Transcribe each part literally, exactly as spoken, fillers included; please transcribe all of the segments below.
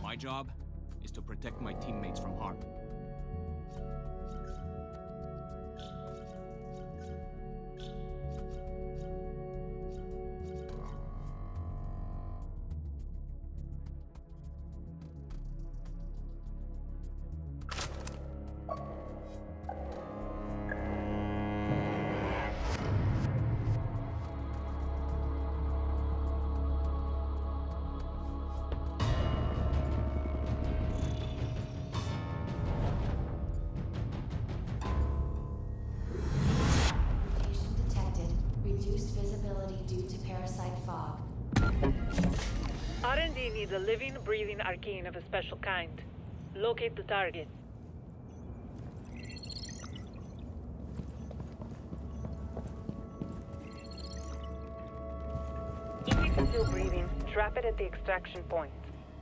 My job is to protect my teammates from harm. R and D needs a living, breathing arcane of a special kind. Locate the target. If it's still breathing, trap it at the extraction point.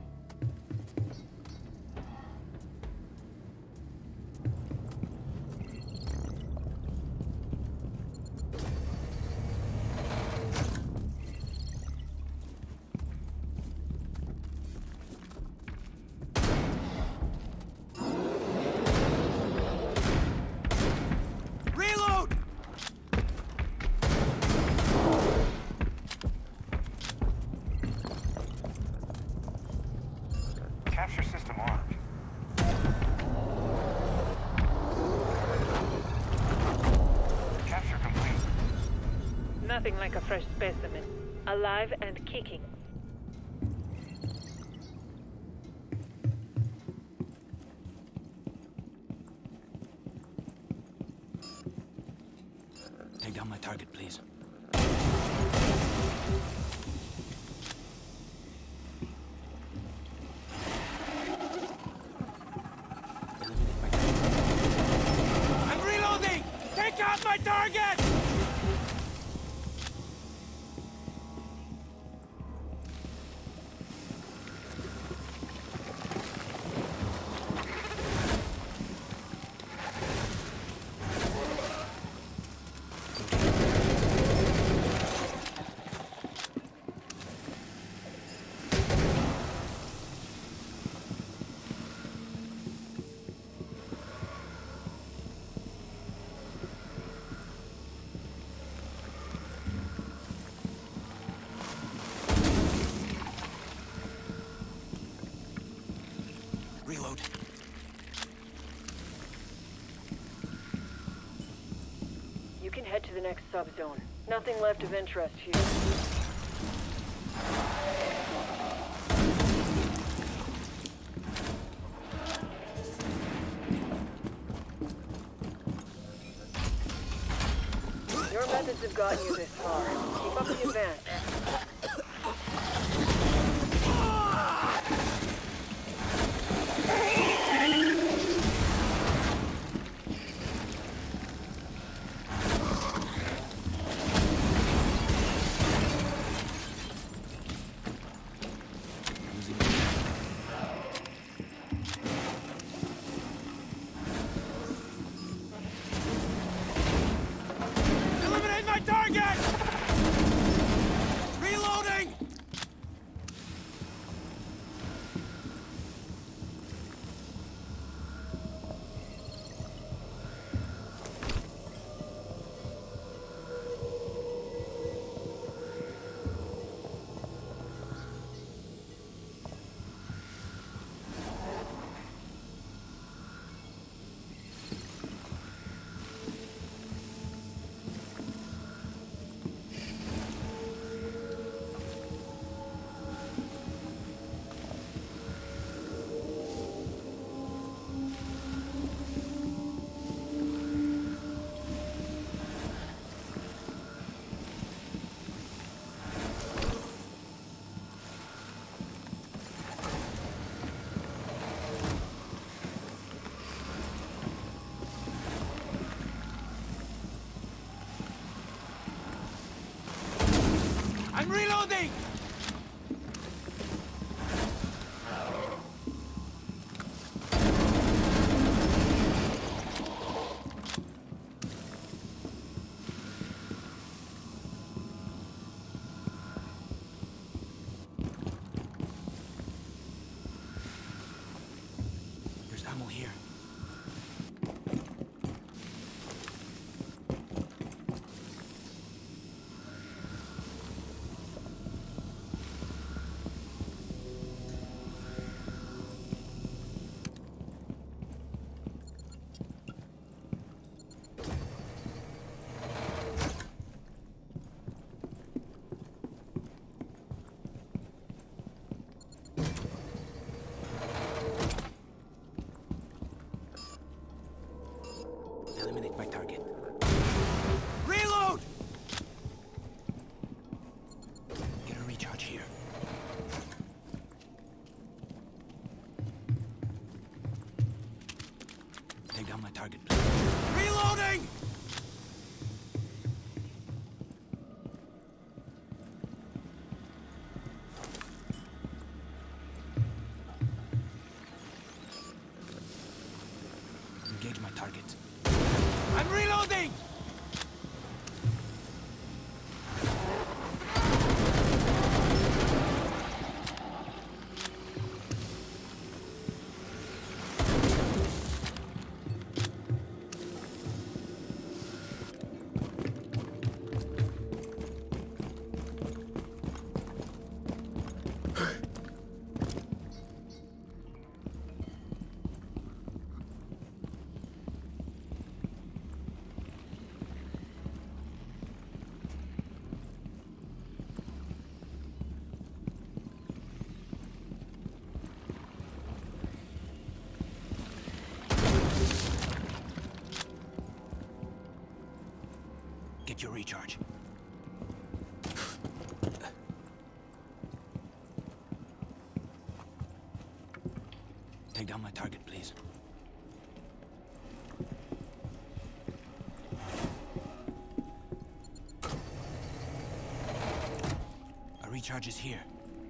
Capture system armed. Capture complete. Nothing like a fresh specimen. Alive and kicking. Take down my target, please. Take out my target! Reload. You can head to the next subzone. Nothing left of interest here. Your methods have gotten you this far. Keep up the advance. Eliminate my target! Reloading! I'm reloading! Get your recharge. Take down my target, please. A recharge is here.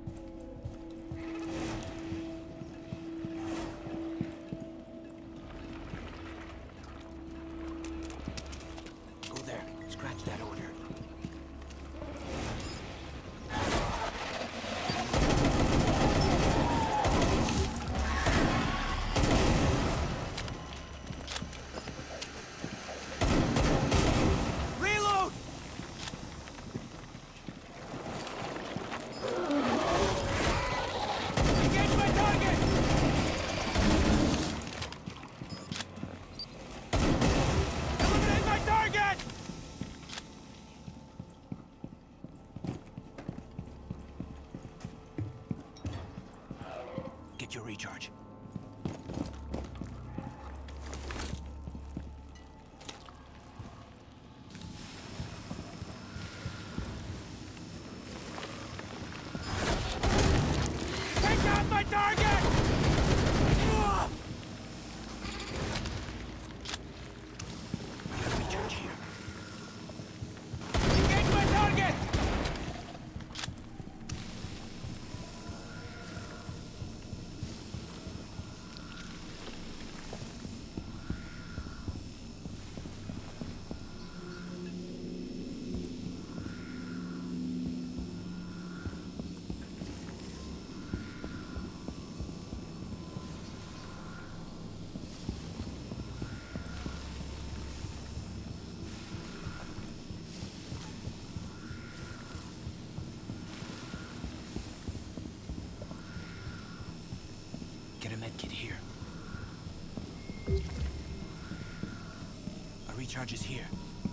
Go there. Scratch that order. Reload! Engage my target! Eliminate my target! Get your recharge. Take out my target! Ugh! I got recharge here. Engage my target! Get a medkit here. A recharge is here.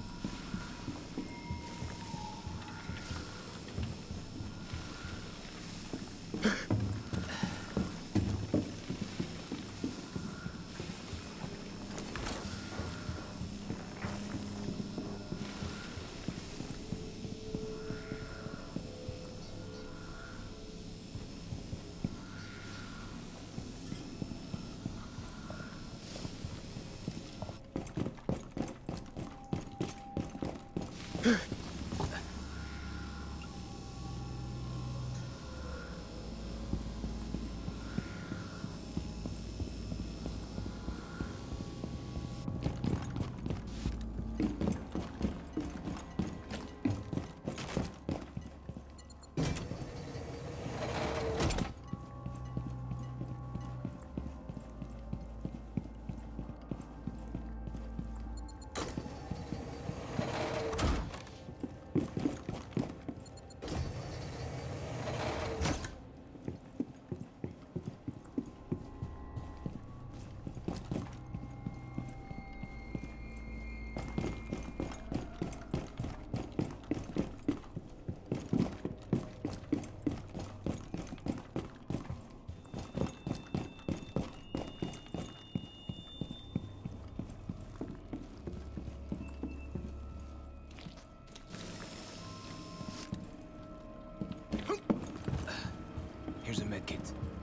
Here's a medkit.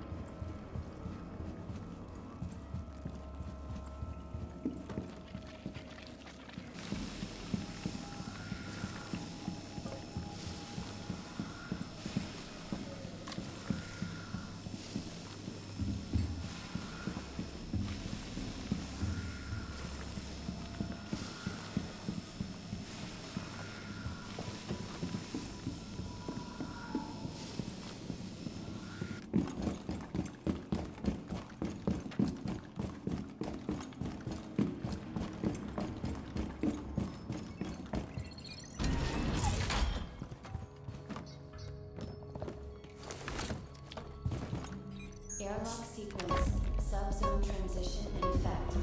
Airlock sequence, subzone transition in effect.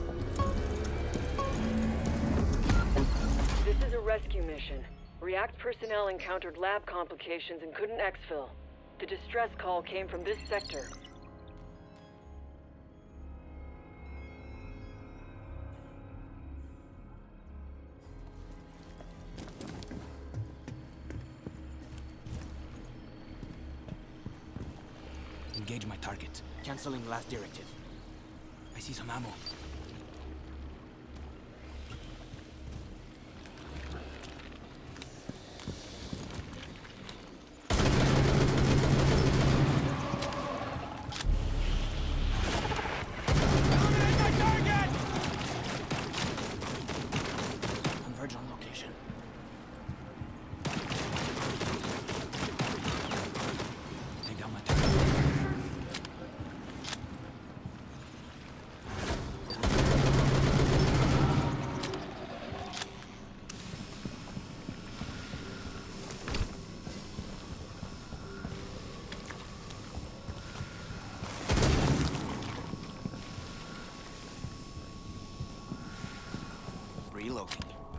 This is a rescue mission. React personnel encountered lab complications and couldn't exfil. The distress call came from this sector. Engage my target. Canceling last directive. I see some ammo. Eliminate my target! Converge on location. Take down my target. Reloading.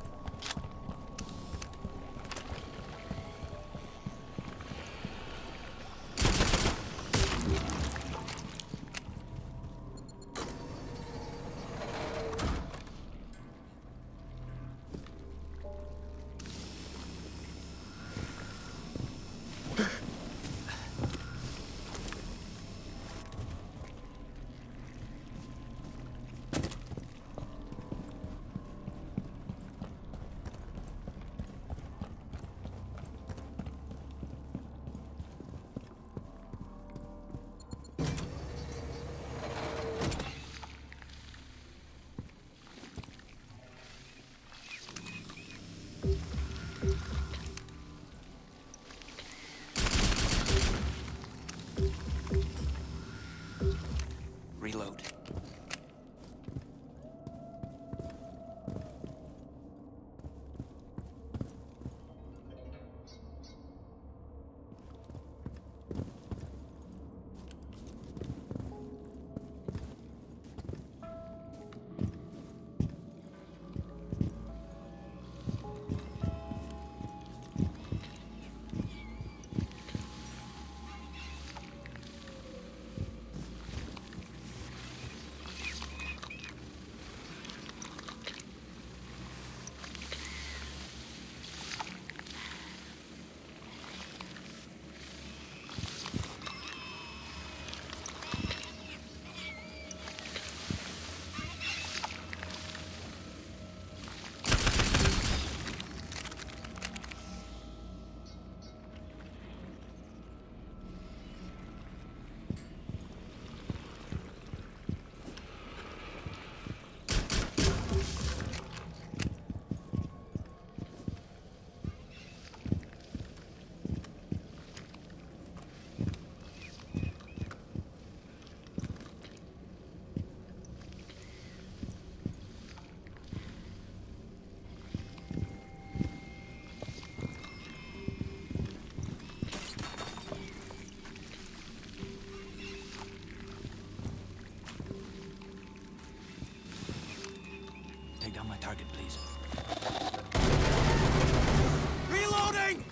Reload. Take down my target, please. Reloading!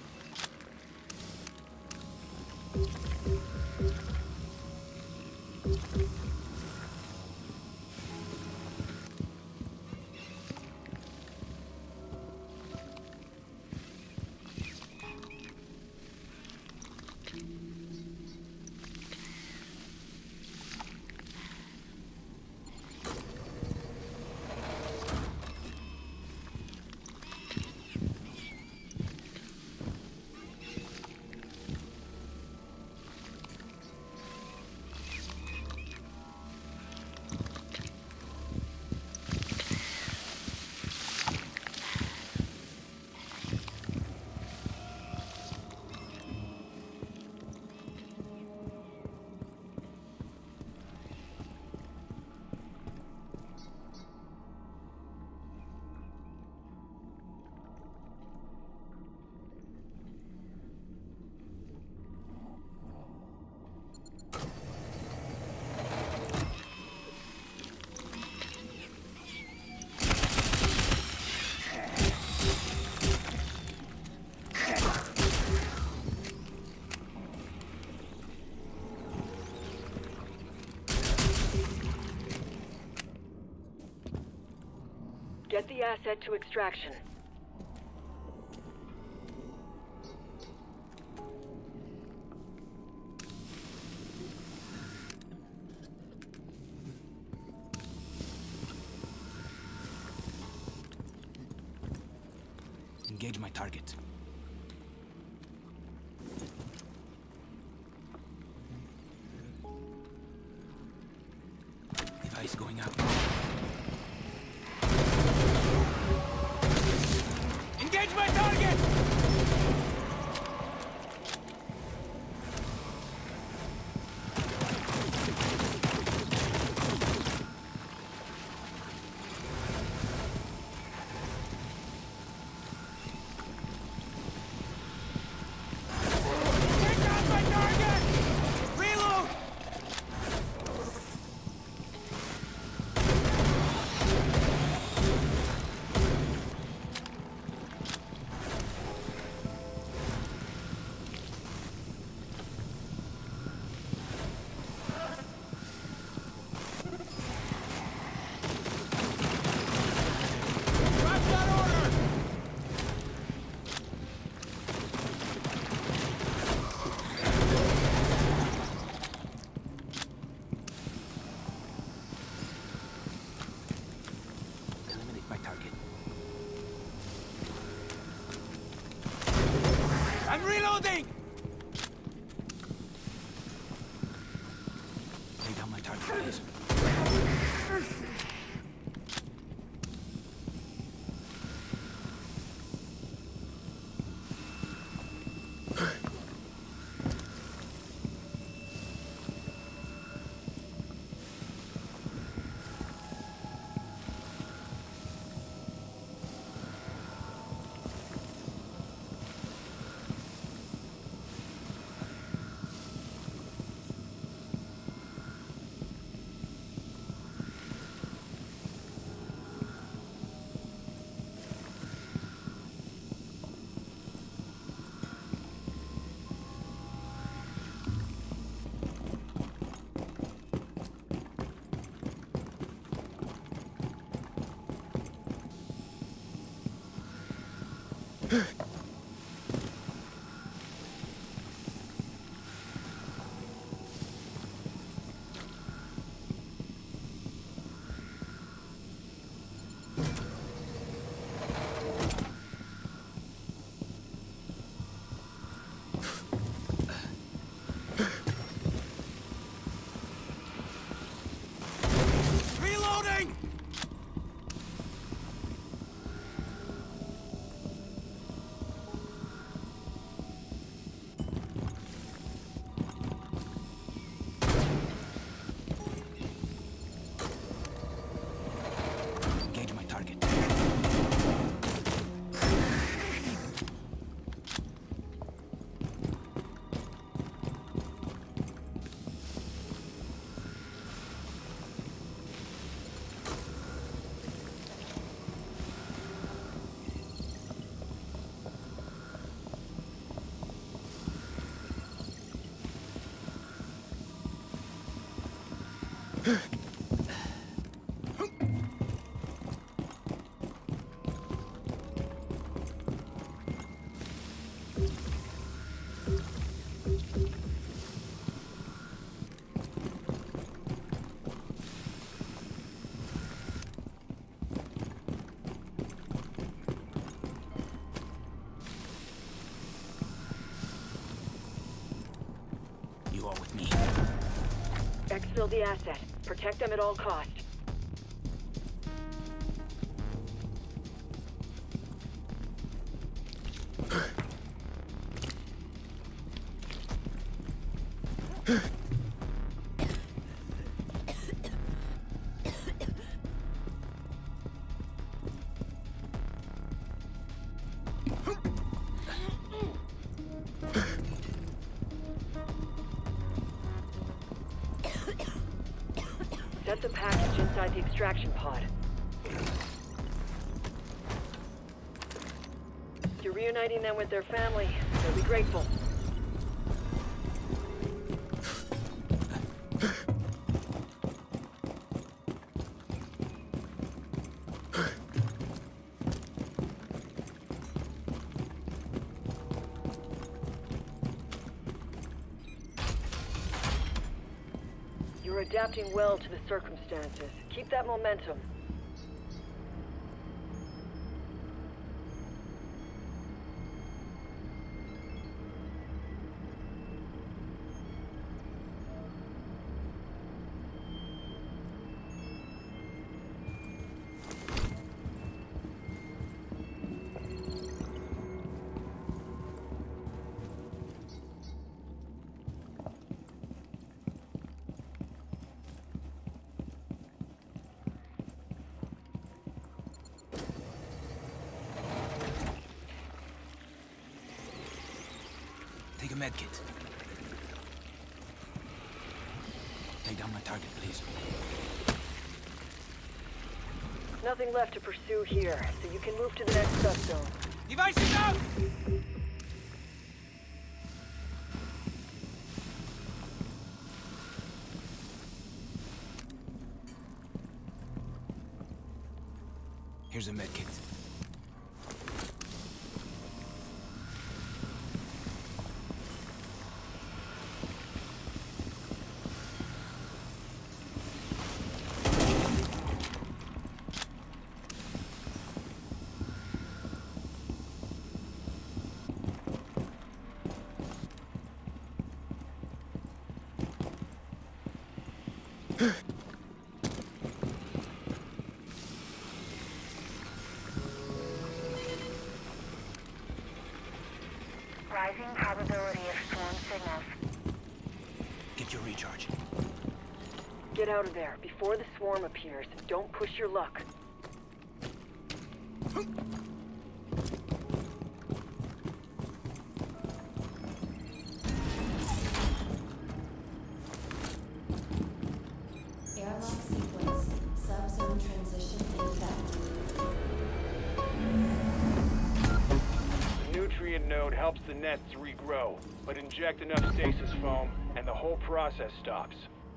Get the asset to extraction. Engage my target. Device going up. Engage my target! Take down my target! Reload! Drop that order! Eliminate my target. I'm reloading! Take down my target, please. Reloading! Engage my target. You are with me. Exfil the asset. Protect them at all costs. Set the package inside the extraction pod. You're reuniting them with their family. They'll be grateful. You're adapting well to the circumstances. Keep that momentum. Take a med kit. Take down my target, please. Nothing left to pursue here, so you can move to the next subzone. Devices out! Here's a med kit. Rising probability of storm signals. Get your recharge. Get out of there before the swarm appears. Don't push your luck. Airlock sequence. Subzone transition in effect. The nutrient node helps the nest regrow, but inject enough stasis foam and the whole process stops.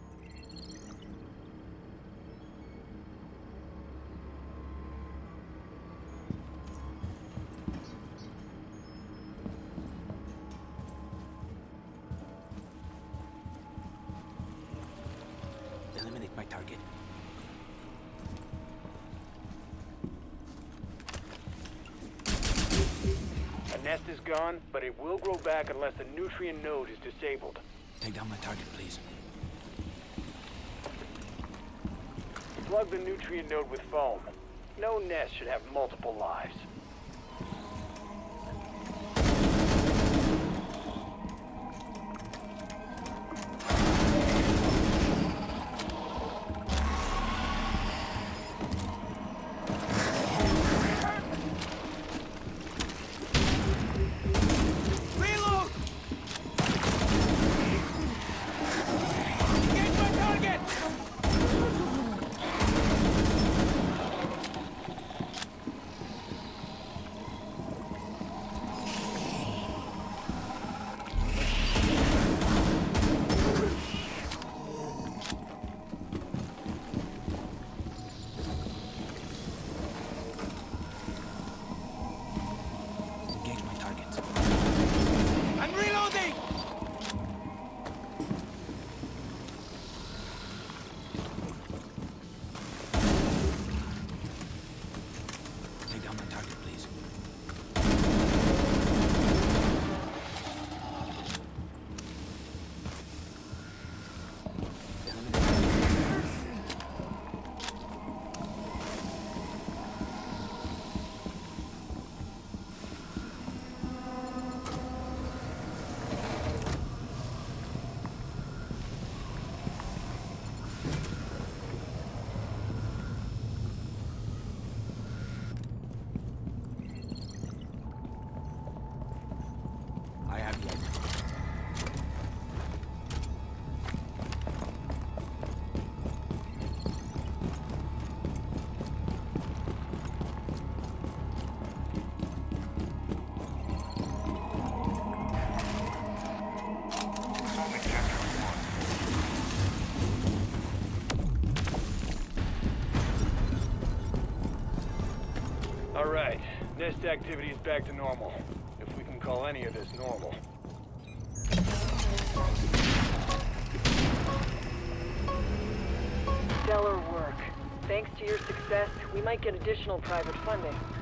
Eliminate my target. The nest is gone, but it will grow back unless the nutrient node is disabled. Take down my target, please. Plug the nutrient node with foam. No nest should have multiple lives. Reload! Engage my target! Engage my target. I'm reloading! Take down my target, please. I have you. Only capture one. All right, nest activity is back to normal, if we can call any of this normal. Stellar work. Thanks to your success, we might get additional private funding.